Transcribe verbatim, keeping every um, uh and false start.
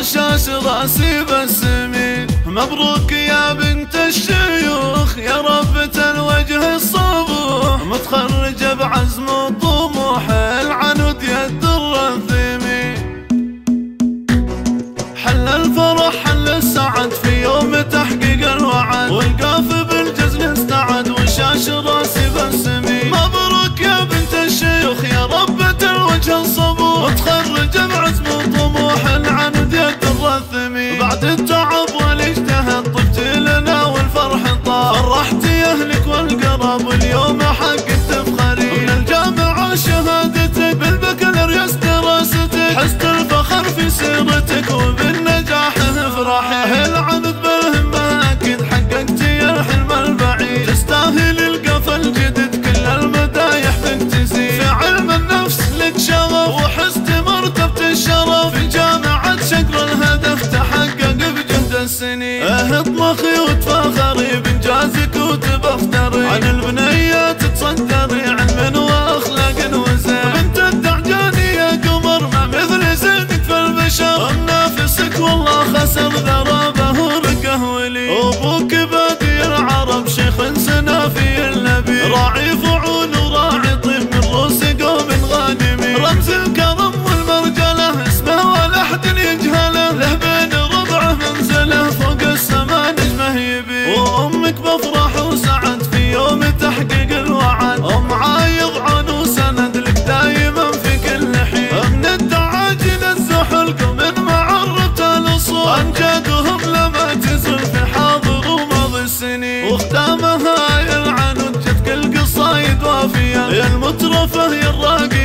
رشاش راسي بالسمين. مبروك يا بنت الشيوخ يا ربة الوجه الصبوح، متخرجة بعزم وطموح العنود يد الرثيمي. حل الفرح حل السعد في يوم تحقيق الوعد، والقاف بالجزل استعد وشاش راسي بالسمين. مبروك يا بنت الشيوخ يا ربة الوجه الصبوح، متخرجة بعزم وطموح العنود يد الرثيمي. بعد التعب والاجتهاد طبت لنا والفرح طاب، فرحتي اهلك والقراب واليوم حق تفخري. من الجامعة شهادتك بالبكالوريوس دراستك، حزت الفخر في سيرتك وبالنجاح افرحي. العنود بالهمة اكيد حققتي الحلم البعيد، تستاهل القف الجدد كل المدايح بك تزيد. في علم النفس لك شغف وحزت مرتبة الشرف، في جامعة شكل الهدف تحقق بجهد السنين. اطمخي وتفاخري بانجازك وتبختري، عن البنيات تصدري علم واخلاق وزين. بنت الدعجاني يا قمر ما مثل زينك في البشر، منافسك والله خسر ذرابه ورقه ولي. ابوك بادي العرب شيخ سنافي النبي، راعي فعول وراعي طيب من روس قوم غانمي. رمز الكرم والمرجله اسمه ولا احد يجهله، له بين ربعه منزله فوق السما نجمه يبي. وامك بفرح وسعد في يوم تحقيق الوعد، ام عايض عون وسند لك دايما في كل حين. من الدعاجل الزحل قوم معرة الاصول، امجادهم لما تزل في حاضر وماضي السنين. واختامها يا العنود جت كل قصايد وافيه، يا المترفه يا الراقي